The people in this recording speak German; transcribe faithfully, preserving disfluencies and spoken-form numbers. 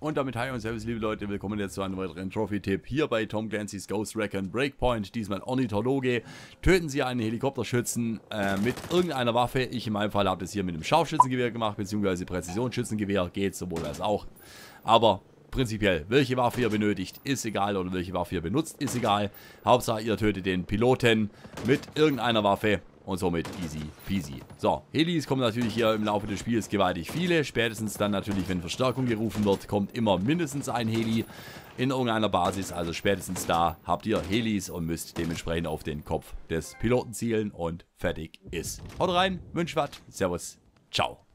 Und damit hi und servus liebe Leute, willkommen jetzt zu einem weiteren Trophy-Tipp hier bei Tom Clancy's Ghost Recon Breakpoint, diesmal Ornithologe. Töten Sie einen Helikopterschützen äh, mit irgendeiner Waffe. Ich in meinem Fall habe das hier mit einem Scharfschützengewehr gemacht, beziehungsweise Präzisionsschützengewehr, geht sowohl als auch. Aber prinzipiell, welche Waffe ihr benötigt, ist egal, oder welche Waffe ihr benutzt, ist egal. Hauptsache ihr tötet den Piloten mit irgendeiner Waffe. Und somit easy peasy. So, Helis kommen natürlich hier im Laufe des Spiels gewaltig viele. Spätestens dann natürlich, wenn Verstärkung gerufen wird, kommt immer mindestens ein Heli in irgendeiner Basis. Also spätestens da habt ihr Helis und müsst dementsprechend auf den Kopf des Piloten zielen und fertig ist. Haut rein, wünscht was, servus, ciao.